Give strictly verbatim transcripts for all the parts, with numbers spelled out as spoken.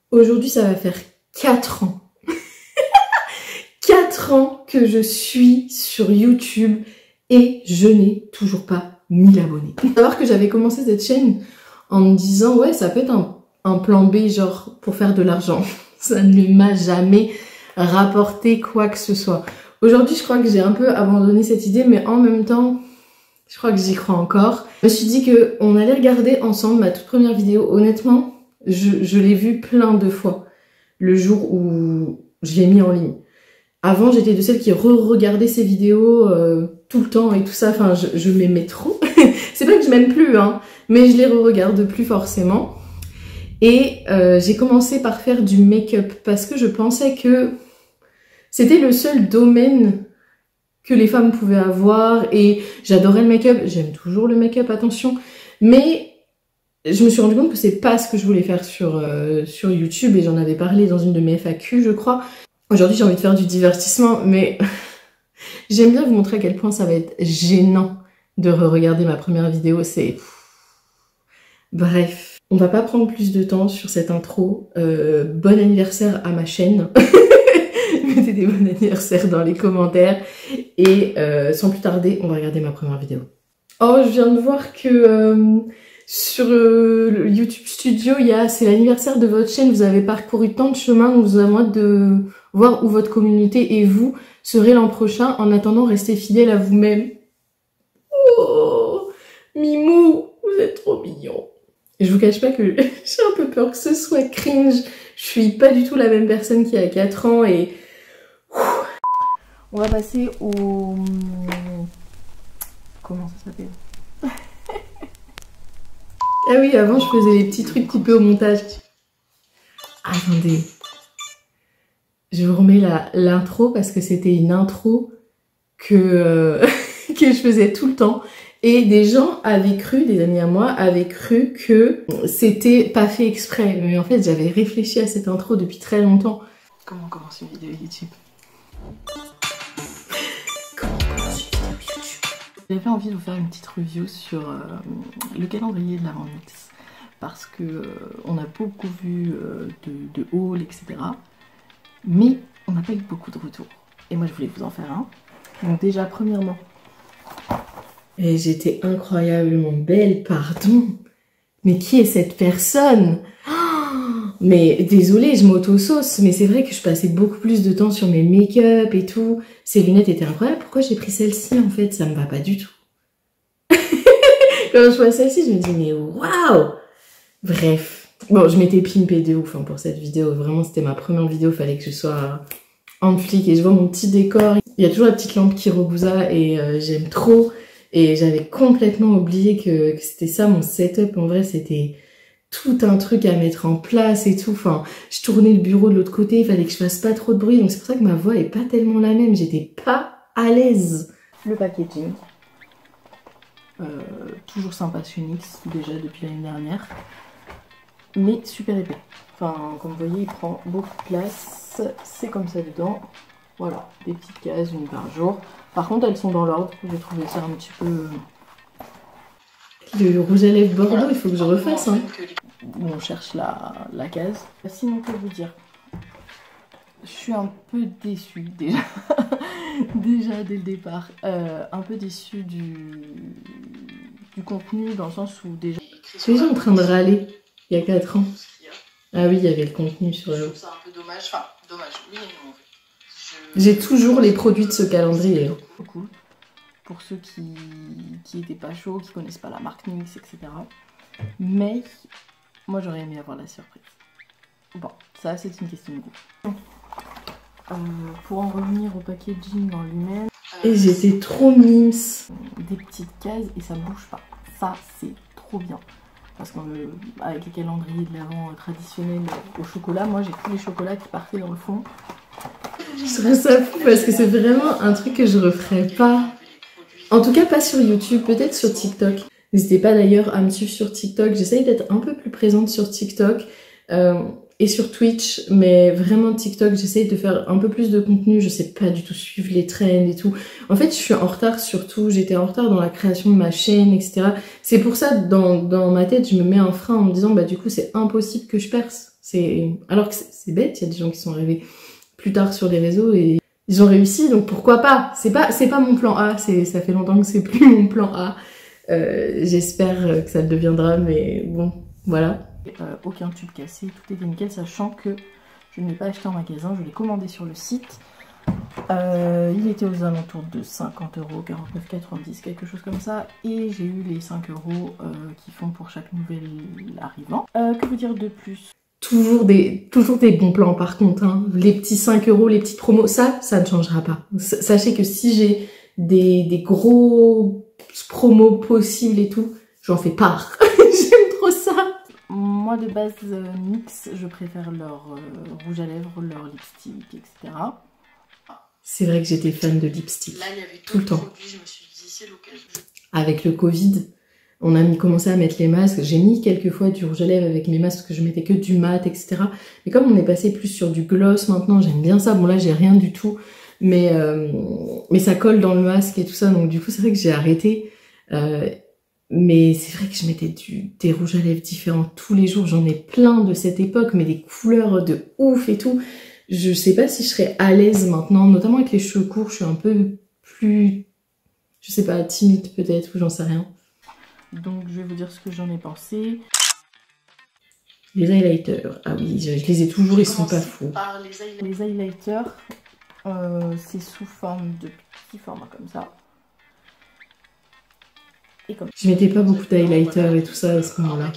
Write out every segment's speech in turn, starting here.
Aujourd'hui, ça va faire quatre ans. quatre ans que je suis sur YouTube et je n'ai toujours pas mille abonnés. Il faut savoir que j'avais commencé cette chaîne en me disant ouais, ça peut être un, un plan B genre pour faire de l'argent. Ça ne m'a jamais rapporté quoi que ce soit. Aujourd'hui, je crois que j'ai un peu abandonné cette idée, mais en même temps, je crois que j'y crois encore. Je me suis dit que on allait regarder ensemble ma toute première vidéo. Honnêtement, je, je l'ai vue plein de fois le jour où je l'ai mis en ligne. Avant, j'étais de celles qui re-regardaient ces vidéos euh, tout le temps et tout ça. Enfin, je, je m'aimais trop. C'est pas que je m'aime plus, hein, mais je les re-regarde plus forcément. Et euh, j'ai commencé par faire du make-up parce que je pensais que c'était le seul domaine que les femmes pouvaient avoir. Et j'adorais le make-up. J'aime toujours le make-up, attention. Mais je me suis rendu compte que c'est pas ce que je voulais faire sur, euh, sur YouTube. Et j'en avais parlé dans une de mes F A Q, je crois. Aujourd'hui, j'ai envie de faire du divertissement, mais j'aime bien vous montrer à quel point ça va être gênant de re-regarder ma première vidéo. C'est... Bref, on va pas prendre plus de temps sur cette intro. Euh, bon anniversaire à ma chaîne. Mettez des bons anniversaires dans les commentaires. Et euh, sans plus tarder, on va regarder ma première vidéo. Oh, je viens de voir que... Euh, sur euh, le YouTube Studio, il y a c'est l'anniversaire de votre chaîne, vous avez parcouru tant de chemin, nous avons hâte de voir où votre communauté et vous serez l'an prochain. En attendant, restez fidèles à vous-même. Oh, Mimou, vous êtes trop mignon. Et je vous cache pas que j'ai un peu peur que ce soit cringe. Je suis pas du tout la même personne qu'il y a quatre ans et... On va passer au... Comment ça s'appelle? Ah oui, avant je faisais les petits trucs coupés au montage. Attendez. Je vous remets l'intro parce que c'était une intro que, euh, que je faisais tout le temps. Et des gens avaient cru, des amis à moi, avaient cru que c'était pas fait exprès. Mais en fait, j'avais réfléchi à cette intro depuis très longtemps. Comment on commence une vidéo YouTube? J'avais envie de vous faire une petite review sur euh, le calendrier de l'Avent Mix parce que euh, on a beaucoup vu euh, de, de hauls, et cetera. Mais on n'a pas eu beaucoup de retours. Et moi, je voulais vous en faire un. Donc déjà, premièrement, et j'étais incroyablement belle, pardon. Mais qui est cette personne? Oh, mais désolée, je m'auto-sauce, mais c'est vrai que je passais beaucoup plus de temps sur mes make-up et tout. Ces lunettes étaient incroyables. Pourquoi j'ai pris celle-ci en fait? Ça me va pas du tout. Quand je vois celle-ci, je me dis mais waouh! Bref. Bon, je m'étais pimpée de ouf hein, pour cette vidéo. Vraiment, c'était ma première vidéo. Fallait que je sois en flic. Et je vois mon petit décor. Il y a toujours la petite lampe qui rebousa et euh, j'aime trop. Et j'avais complètement oublié que, que c'était ça mon setup. En vrai, c'était tout un truc à mettre en place et tout. Enfin, je tournais le bureau de l'autre côté. Il fallait que je fasse pas trop de bruit. Donc c'est pour ça que ma voix est pas tellement la même. J'étais pas à l'aise. Le packaging. Euh, toujours sympa chez N Y X, déjà depuis l'année dernière. Mais super épais. Enfin, comme vous voyez, il prend beaucoup de place. C'est comme ça dedans. Voilà, des petites cases, une par jour. Par contre, elles sont dans l'ordre. J'ai trouvé ça un petit peu... Le rouge à lèvres Bordeaux, voilà. Il faut que je refasse. Hein. Bon, on cherche la, la case. Sinon, que vous dire, je suis un peu déçue déjà. Déjà dès le départ. Euh, un peu déçue du... du contenu, dans le sens où déjà... Je suis déjà en train de râler, il y a quatre ans. Ah oui, il y avait le contenu sur le... Je trouve ça un peu dommage. Enfin, dommage, oui et non. Je... J'ai toujours les produits de ce calendrier. Cool. Pour ceux qui qui étaient pas chauds, qui connaissent pas la marque N Y X, et cetera. Mais moi j'aurais aimé avoir la surprise. Bon, ça c'est une question de goût. Euh, pour en revenir au packaging en lui-même, et j'étais trop mimes. Des petites cases et ça bouge pas. Ça c'est trop bien. Parce qu'avec les calendriers de l'Avent traditionnels au chocolat, moi j'ai tous les chocolats qui partaient dans le fond. Je trouve ça fou parce que c'est vraiment un truc que je referais pas. En tout cas pas sur YouTube, peut-être sur TikTok. N'hésitez pas d'ailleurs à me suivre sur TikTok. J'essaye d'être un peu plus présente sur TikTok euh, et sur Twitch. Mais vraiment TikTok, j'essaye de faire un peu plus de contenu. Je sais pas du tout suivre les trends et tout. En fait, je suis en retard surtout. J'étais en retard dans la création de ma chaîne, et cetera. C'est pour ça, dans, dans ma tête, je me mets un frein en me disant, bah du coup, c'est impossible que je perce. C'est alors que c'est bête, il y a des gens qui sont arrivés plus tard sur les réseaux et ils ont réussi, donc pourquoi pas? C'est pas c'est pas mon plan A, c'est ça fait longtemps que c'est plus mon plan A. Euh, J'espère que ça le deviendra, mais bon, voilà. Euh, aucun tube cassé, tout était nickel, sachant que je ne l'ai pas acheté en magasin, je l'ai commandé sur le site. Euh, il était aux alentours de cinquante euros, quarante-neuf quatre-vingt-dix, quelque chose comme ça, et j'ai eu les cinq euros euh, qui font pour chaque nouvel arrivant. Euh, que vous dire de plus? Toujours des, toujours des bons plans par contre, hein. Les petits cinq euros, les petites promos, ça, ça ne changera pas. Sachez que si j'ai des, des gros promos possibles et tout, j'en fais part. J'aime trop ça. Moi de base, euh, N Y X, je préfère leur euh, rouge à lèvres, leur lipstick, et cetera. C'est vrai que j'étais fan de lipstick. Là, il y avait tout le temps. Produits, je me suis dit, c'est l'occasion. Avec le Covid, on a mis, commencé à mettre les masques. J'ai mis quelques fois du rouge à lèvres avec mes masques parce que je mettais que du mat, et cetera. Mais comme on est passé plus sur du gloss maintenant, j'aime bien ça. Bon là, j'ai rien du tout, mais euh, mais ça colle dans le masque et tout ça. Donc du coup, c'est vrai que j'ai arrêté. Euh, mais c'est vrai que je mettais du, des rouges à lèvres différents tous les jours. J'en ai plein de cette époque, mais des couleurs de ouf et tout. Je sais pas si je serais à l'aise maintenant, notamment avec les cheveux courts. Je suis un peu plus, je sais pas, timide peut-être, ou j'en sais rien. Donc je vais vous dire ce que j'en ai pensé. Les highlighters, ah oui, je, je les ai toujours, ils sont pas fous. Les, les highlighters, euh, c'est sous forme de petits formats comme ça. Et comme... Je mettais pas beaucoup d'highlighters et tout ça à ce moment-là.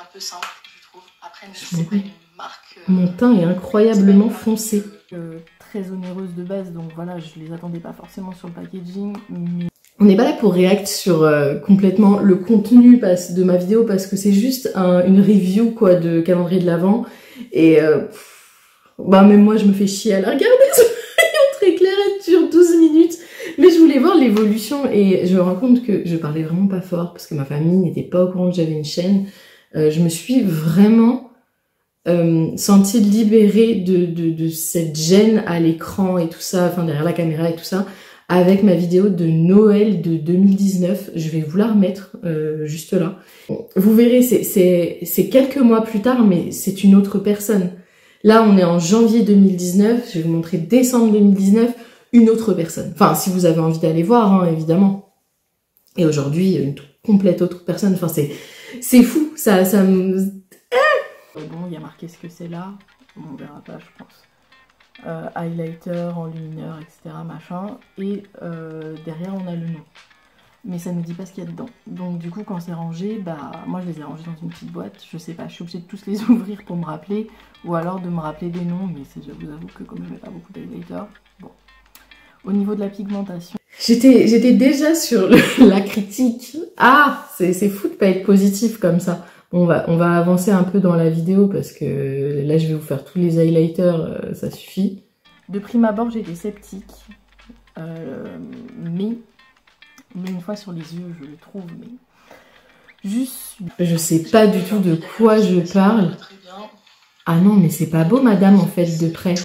Mon teint est incroyablement foncé. Euh, très onéreuse de base, donc voilà, je les attendais pas forcément sur le packaging. Mais... On n'est pas là pour react sur euh, complètement le contenu de ma vidéo parce que c'est juste un, une review quoi de calendrier de l'Avent. Et euh, bah même moi je me fais chier à la regarder. Très clair, elle dure douze minutes. Mais je voulais voir l'évolution et je me rends compte que je parlais vraiment pas fort parce que ma famille n'était pas au courant que j'avais une chaîne. Euh, je me suis vraiment euh, sentie libérée de, de, de cette gêne à l'écran et tout ça, enfin derrière la caméra et tout ça, avec ma vidéo de Noël de deux mille dix-neuf. Je vais vous la remettre euh, juste là. Vous verrez, c'est quelques mois plus tard, mais c'est une autre personne. Là, on est en janvier deux mille dix-neuf, je vais vous montrer décembre deux mille dix-neuf, une autre personne. Enfin, si vous avez envie d'aller voir, hein, évidemment. Et aujourd'hui, une complète autre personne. Enfin, c'est c'est fou, ça, ça me... Ah bon, il y a marqué ce que c'est là, on verra pas, je pense. Euh, highlighter, enlumineur, et cetera, machin. Et euh, derrière, on a le nom. Mais ça ne nous dit pas ce qu'il y a dedans. Donc du coup, quand c'est rangé, bah moi je les ai rangés dans une petite boîte. Je sais pas, je suis obligée de tous les ouvrir pour me rappeler. Ou alors de me rappeler des noms, mais je vous avoue que comme je mets pas beaucoup d'highlighter, bon. Au niveau de la pigmentation... J'étais j'étais déjà sur le, la critique. Ah, c'est fou de pas être positif comme ça. Bon, on va, on va avancer un peu dans la vidéo parce que là je vais vous faire tous les highlighters, euh, ça suffit. De prime abord, j'étais sceptique. Euh, mais... Mais une fois sur les yeux, je le trouve, mais juste... Je sais pas du tout de quoi je parle. Ah non, mais c'est pas beau, madame, en fait, de près.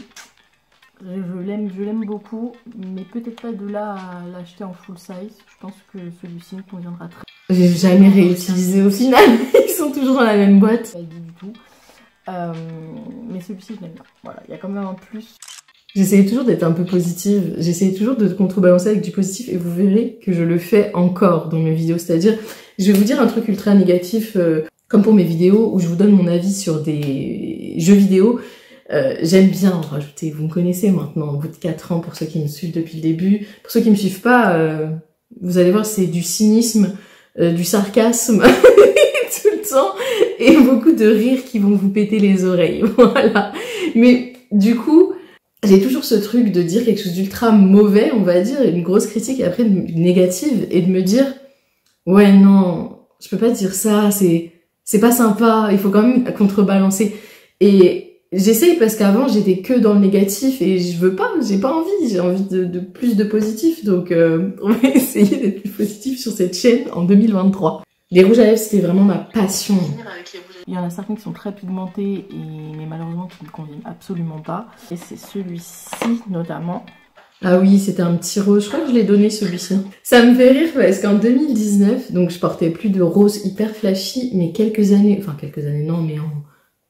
Je l'aime, je l'aime beaucoup, mais peut-être pas de là à l'acheter en full size. Je pense que celui-ci me conviendra très bien. J'ai jamais réutilisé au final. Ils sont toujours dans la même boîte. Pas dit du tout. Euh, mais celui-ci, je l'aime bien. Voilà, il y a quand même un plus... J'essayais toujours d'être un peu positive, j'essayais toujours de contrebalancer avec du positif et vous verrez que je le fais encore dans mes vidéos. C'est-à-dire, je vais vous dire un truc ultra négatif, euh, comme pour mes vidéos où je vous donne mon avis sur des jeux vidéo. Euh, J'aime bien en rajouter, vous me connaissez maintenant, au bout de quatre ans pour ceux qui me suivent depuis le début. Pour ceux qui me suivent pas, euh, vous allez voir, c'est du cynisme, euh, du sarcasme tout le temps et beaucoup de rires qui vont vous péter les oreilles. Voilà. Mais du coup... J'ai toujours ce truc de dire quelque chose d'ultra mauvais, on va dire, une grosse critique et après négative, et de me dire ouais non, je peux pas dire ça, c'est c'est pas sympa, il faut quand même contrebalancer. Et j'essaye parce qu'avant j'étais que dans le négatif et je veux pas, j'ai pas envie, j'ai envie de, de plus de positif, donc euh, on va essayer d'être plus positif sur cette chaîne en deux mille vingt-trois. Les rouges à lèvres, c'était vraiment ma passion. Il y en a certains qui sont très pigmentés, et... mais malheureusement qui ne me conviennent absolument pas. Et c'est celui-ci notamment. Ah oui, c'était un petit rose. Je crois que je l'ai donné celui-ci. Ça me fait rire parce qu'en deux mille dix-neuf, donc je portais plus de rose hyper flashy, mais quelques années, enfin quelques années non, mais en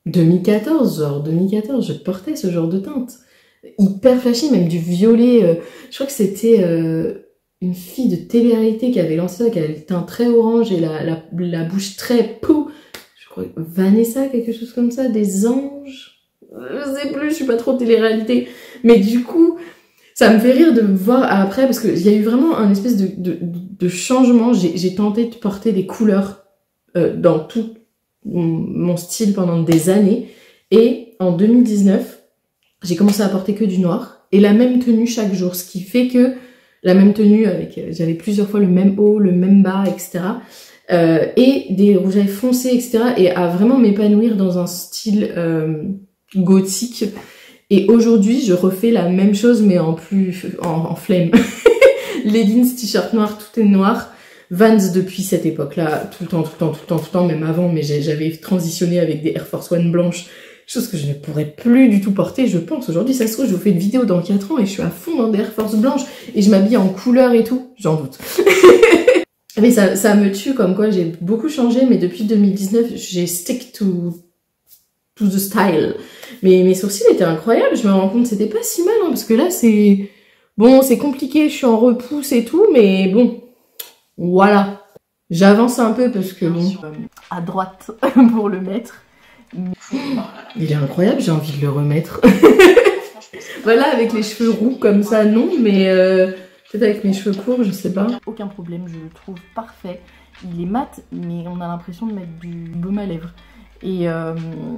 deux mille quatorze, genre deux mille quatorze, je portais ce genre de teinte. Hyper flashy, même du violet. Euh, je crois que c'était euh, une fille de télé-réalité qui avait lancé ça, qui avait le teint très orange et la, la, la bouche très pou. Je crois que Vanessa, quelque chose comme ça, des anges. Je sais plus, je suis pas trop télé-réalité. Mais du coup, ça me fait rire de me voir après, parce qu'il y a eu vraiment un espèce de, de, de changement. J'ai tenté de porter des couleurs euh, dans tout mon style pendant des années. Et en deux mille dix-neuf, j'ai commencé à porter que du noir et la même tenue chaque jour, ce qui fait que la même tenue avec, j'avais plusieurs fois le même haut, le même bas, et cetera. Euh, et des rouges à lèvres foncés, et cetera. Et à vraiment m'épanouir dans un style euh, gothique. Et aujourd'hui, je refais la même chose mais en plus en, en flemme. Leggings, t-shirt noir, tout est noir. Vans depuis cette époque-là, tout le temps, tout le temps, tout le temps, tout le temps, même avant, mais j'avais transitionné avec des Air Force One blanches. Chose que je ne pourrais plus du tout porter, je pense. Aujourd'hui, ça se trouve, je vous fais une vidéo dans quatre ans et je suis à fond dans des Air Force blanches et je m'habille en couleur et tout. J'en doute. Mais ça, ça me tue comme quoi j'ai beaucoup changé, mais depuis deux mille dix-neuf, j'ai stick to, to the style. Mais mes sourcils étaient incroyables, je me rends compte que c'était pas si mal, hein, parce que là, c'est... Bon, c'est compliqué, je suis en repousse et tout, mais bon, voilà. J'avance un peu parce que bon... À droite pour le mettre. Il est incroyable, j'ai envie de le remettre. Voilà, avec les cheveux roux comme ça, non, mais euh, peut-être avec mes cheveux courts, je sais pas. Aucun problème, je le trouve parfait. Il est mat, mais on a l'impression de mettre du baume à lèvres. Et, euh,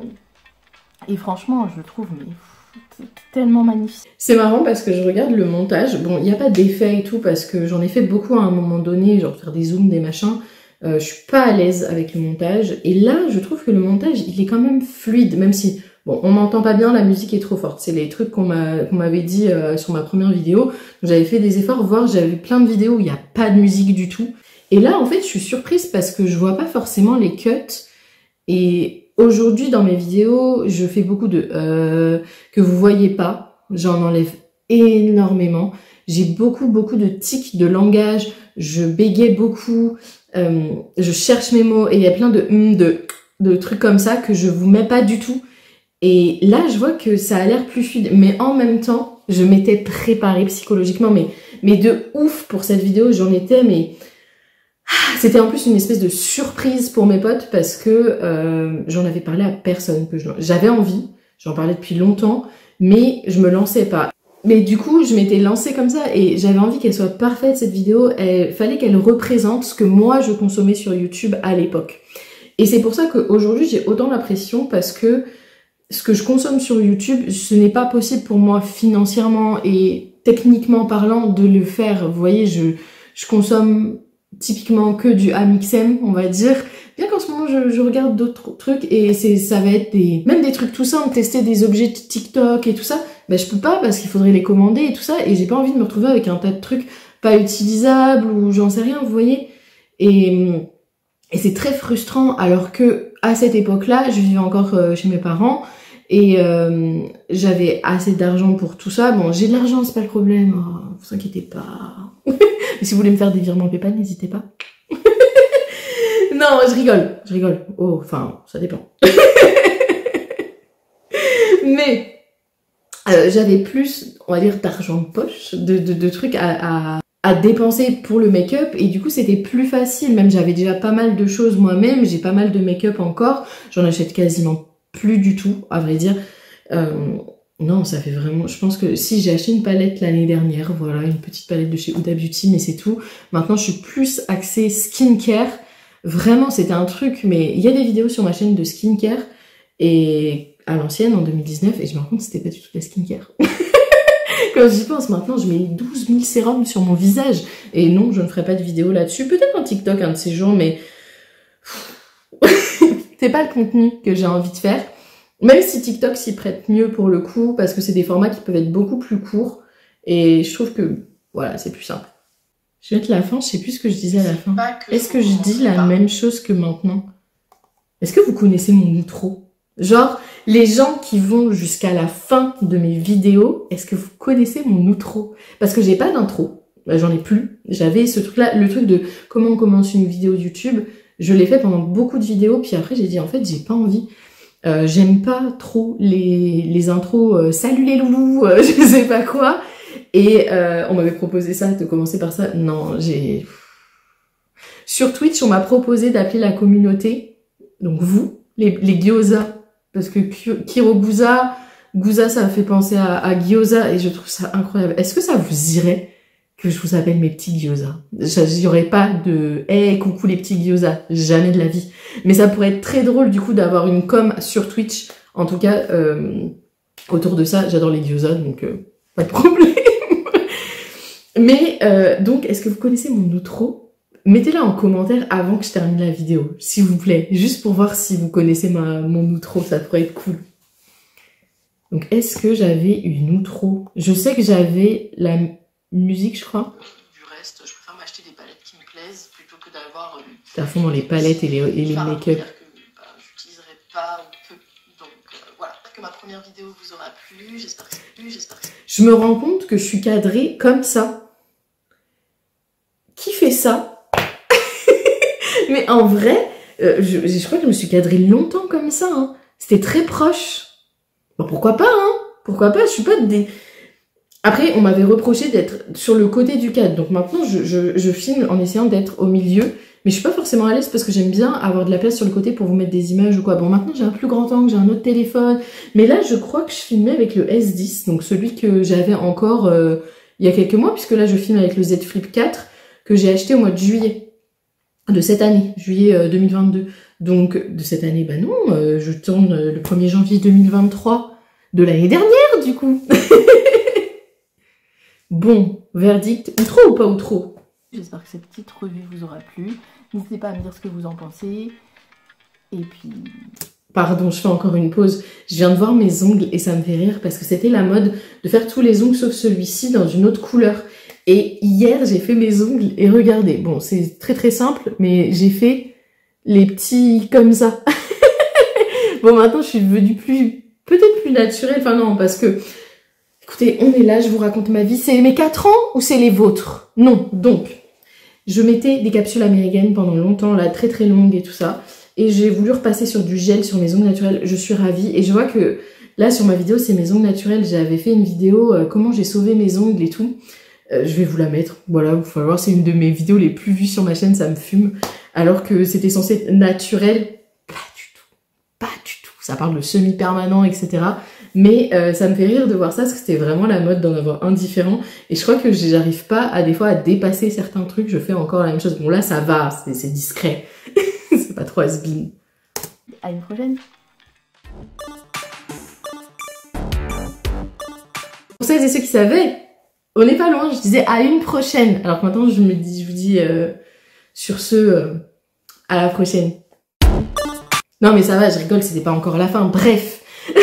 et franchement, je le trouve mais tellement magnifique. C'est marrant parce que je regarde le montage. Bon, il n'y a pas d'effet et tout parce que j'en ai fait beaucoup à un moment donné, genre faire des zooms, des machins. Euh, je suis pas à l'aise avec le montage et là je trouve que le montage il est quand même fluide, même si bon on m'entend pas bien, la musique est trop forte, c'est les trucs qu'on m'a qu'on m'avait dit euh, sur ma première vidéo. J'avais fait des efforts, voire j'avais plein de vidéos où il y a pas de musique du tout et là en fait je suis surprise parce que je vois pas forcément les cuts et aujourd'hui dans mes vidéos je fais beaucoup de euh, que vous voyez pas, j'en enlève énormément, j'ai beaucoup beaucoup de tics de langage, je bégaye beaucoup. Euh, je cherche mes mots et il y a plein de hum, de, de trucs comme ça que je vous mets pas du tout. Et là, je vois que ça a l'air plus fluide. Mais en même temps, je m'étais préparée psychologiquement, mais, mais de ouf pour cette vidéo. J'en étais, mais ah, c'était en plus une espèce de surprise pour mes potes parce que euh, j'en avais parlé à personne. Que j'avais envie, j'en parlais depuis longtemps, mais je me lançais pas. Mais du coup, je m'étais lancée comme ça et j'avais envie qu'elle soit parfaite, cette vidéo. Il fallait qu'elle représente ce que moi, je consommais sur YouTube à l'époque. Et c'est pour ça qu'aujourd'hui, j'ai autant la pression parce que ce que je consomme sur YouTube, ce n'est pas possible pour moi financièrement et techniquement parlant de le faire. Vous voyez, je, je consomme typiquement que du A M X M, on va dire. Bien qu'en ce moment, je, je regarde d'autres trucs et c'est, ça va être des, même des trucs tout simples, tester des objets de TikTok et tout ça. Ben, je peux pas parce qu'il faudrait les commander et tout ça et j'ai pas envie de me retrouver avec un tas de trucs pas utilisables ou j'en sais rien, vous voyez. Et, et c'est très frustrant alors que à cette époque-là, je vivais encore chez mes parents et euh, j'avais assez d'argent pour tout ça. Bon, j'ai de l'argent, c'est pas le problème, oh, vous inquiétez pas. Mais si vous voulez me faire des virements PayPal, n'hésitez pas. Non, je rigole, je rigole. Oh, enfin, ça dépend. Mais euh, j'avais plus, on va dire, d'argent de poche, de, de, de trucs à, à, à dépenser pour le make-up. Et du coup, c'était plus facile. Même, j'avais déjà pas mal de choses moi-même. J'ai pas mal de make-up encore. J'en achète quasiment plus du tout, à vrai dire. Euh, non, ça fait vraiment... Je pense que si j'ai acheté une palette l'année dernière, voilà, une petite palette de chez Huda Beauty, mais c'est tout. Maintenant, je suis plus axée skincare. Vraiment, c'était un truc, mais il y a des vidéos sur ma chaîne de skincare et à l'ancienne, en deux mille dix-neuf, et je me rends compte que c'était pas du tout de la skincare. Quand j'y pense maintenant, je mets douze mille sérums sur mon visage. Et non, je ne ferai pas de vidéo là-dessus. Peut-être un TikTok un de ces jours, mais c'est pas le contenu que j'ai envie de faire. Même si TikTok s'y prête mieux pour le coup, parce que c'est des formats qui peuvent être beaucoup plus courts. Et je trouve que, voilà, c'est plus simple. Je vais mettre la fin, je sais plus ce que je disais à la fin. Est-ce que je dis la même chose que maintenant? Est-ce que vous connaissez mon outro? Genre, les gens qui vont jusqu'à la fin de mes vidéos, est-ce que vous connaissez mon outro? Parce que j'ai pas d'intro, bah, j'en ai plus. J'avais ce truc-là, le truc de comment on commence une vidéo YouTube, je l'ai fait pendant beaucoup de vidéos, puis après j'ai dit en fait j'ai pas envie. Euh, J'aime pas trop les, les intros euh, salut les loulous, euh, je sais pas quoi. Et euh, on m'avait proposé ça, de commencer par ça. Non, j'ai... Sur Twitch, on m'a proposé d'appeler la communauté, donc vous, les, les gyoza, parce que Kiroguza, Gouza, ça me fait penser à, à gyoza, et je trouve ça incroyable. Est-ce que ça vous irait que je vous appelle mes petits gyoza? Il n'y aurait pas de « Hey, coucou les petits gyoza », jamais de la vie. Mais ça pourrait être très drôle, du coup, d'avoir une com sur Twitch. En tout cas, euh, autour de ça, j'adore les gyoza, donc euh, pas de problème. Mais, euh, donc, est-ce que vous connaissez mon outro? Mettez-la en commentaire avant que je termine la vidéo, s'il vous plaît. Juste pour voir si vous connaissez ma, mon outro, ça pourrait être cool. Donc, est-ce que j'avais une outro? Je sais que j'avais la musique, je crois. Du reste, je préfère m'acheter des palettes qui me plaisent plutôt que d'avoir... Euh, T'es à fond dans les palettes et les, et les make-up. Bah, j'utiliserai pas ou peu. Donc, euh, voilà. J'espère que ma première vidéo vous aura plu. J'espère que c'est plu. J'espère que je me rends compte que je suis cadrée comme ça. Qui fait ça? Mais en vrai, euh, je, je crois que je me suis cadrée longtemps comme ça. Hein. C'était très proche. Bon, pourquoi pas, hein? Pourquoi pas? Je suis pas des... Après, on m'avait reproché d'être sur le côté du cadre. Donc maintenant, je, je, je filme en essayant d'être au milieu. Mais je suis pas forcément à l'aise parce que j'aime bien avoir de la place sur le côté pour vous mettre des images ou quoi. Bon, maintenant, j'ai un plus grand angle, j'ai un autre téléphone. Mais là, je crois que je filmais avec le S dix. Donc celui que j'avais encore euh, il y a quelques mois. Puisque là, je filme avec le Z Flip quatre que j'ai acheté au mois de juillet. De cette année, juillet euh, deux mille vingt-deux. Donc, de cette année, bah non, euh, je tourne euh, le premier janvier deux mille vingt-trois de l'année dernière, du coup. Bon, verdict, outro ou pas outro? J'espère que cette petite revue vous aura plu. N'hésitez pas à me dire ce que vous en pensez. Et puis... Pardon, je fais encore une pause. Je viens de voir mes ongles et ça me fait rire parce que c'était la mode de faire tous les ongles sauf celui-ci dans une autre couleur. Et hier, j'ai fait mes ongles et regardez. Bon, c'est très très simple, mais j'ai fait les petits comme ça. Bon, maintenant, je suis devenue plus, peut-être plus naturelle. Enfin non, parce que, écoutez, on est là, je vous raconte ma vie. C'est mes quatre ans ou c'est les vôtres? Non, donc, je mettais des capsules américaines pendant longtemps, là, très très longues et tout ça. Et j'ai voulu repasser sur du gel sur mes ongles naturels. Je suis ravie. Et je vois que là, sur ma vidéo, c'est mes ongles naturels. J'avais fait une vidéo, euh, comment j'ai sauvé mes ongles et tout. Euh, je vais vous la mettre, voilà, vous pouvez voir, c'est une de mes vidéos les plus vues sur ma chaîne, ça me fume, alors que c'était censé être naturel, pas du tout, pas du tout, ça parle de semi-permanent, et cetera. Mais euh, ça me fait rire de voir ça, parce que c'était vraiment la mode d'en avoir un différent, et je crois que j'arrive pas à des fois à dépasser certains trucs, je fais encore la même chose, bon là ça va, c'est discret, c'est pas trop has-been. À une prochaine. Pour celles et ceux qui savaient, on n'est pas loin, je disais à une prochaine. Alors que maintenant, je me dis, je vous dis euh, sur ce, euh, à la prochaine. Non mais ça va, je rigole, c'était pas encore la fin. Bref.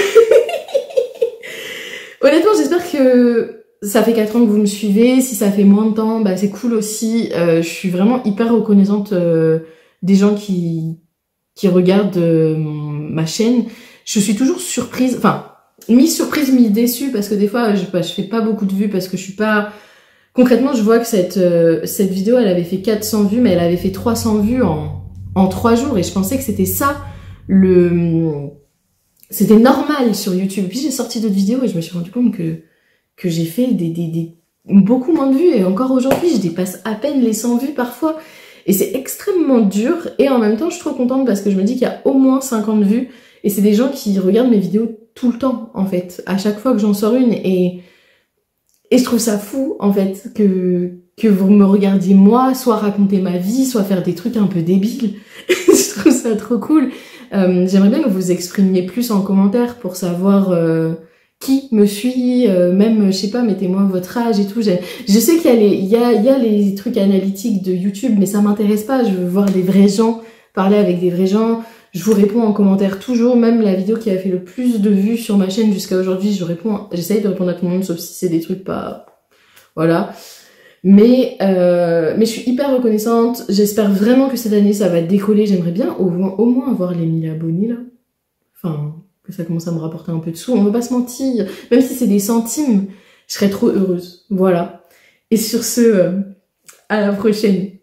Honnêtement, j'espère que ça fait quatre ans que vous me suivez. Si ça fait moins de temps, bah c'est cool aussi. Euh, je suis vraiment hyper reconnaissante euh, des gens qui, qui regardent euh, ma chaîne. Je suis toujours surprise, enfin... mi-surprise, mi-déçue, parce que des fois, je, bah, je fais pas beaucoup de vues, parce que je suis pas... Concrètement, je vois que cette, euh, cette vidéo, elle avait fait quatre cents vues, mais elle avait fait trois cents vues en, en trois jours, et je pensais que c'était ça, le... C'était normal sur YouTube. Puis j'ai sorti d'autres vidéos, et je me suis rendu compte que, que j'ai fait des, des, des, beaucoup moins de vues, et encore aujourd'hui, je dépasse à peine les cent vues parfois, et c'est extrêmement dur, et en même temps, je suis trop contente, parce que je me dis qu'il y a au moins cinquante vues, et c'est des gens qui regardent mes vidéos tout le temps, en fait, à chaque fois que j'en sors une, et, et je trouve ça fou, en fait, que, que vous me regardiez moi, soit raconter ma vie, soit faire des trucs un peu débiles. Je trouve ça trop cool. Euh, J'aimerais bien que vous exprimiez plus en commentaire pour savoir euh, qui me suit, euh, même, je sais pas, mettez-moi votre âge et tout. Je, je sais qu'il y a les, il y a, il y a les trucs analytiques de YouTube, mais ça m'intéresse pas, je veux voir des vrais gens, parler avec des vrais gens. Je vous réponds en commentaire toujours, même la vidéo qui a fait le plus de vues sur ma chaîne jusqu'à aujourd'hui, je réponds, j'essaye de répondre à tout le monde, sauf si c'est des trucs pas... Voilà. Mais, euh, mais je suis hyper reconnaissante, j'espère vraiment que cette année ça va décoller, j'aimerais bien au, au moins avoir les mille abonnés là. Enfin, que ça commence à me rapporter un peu de sous, on va pas se mentir, même si c'est des centimes, je serais trop heureuse. Voilà. Et sur ce, euh, à la prochaine.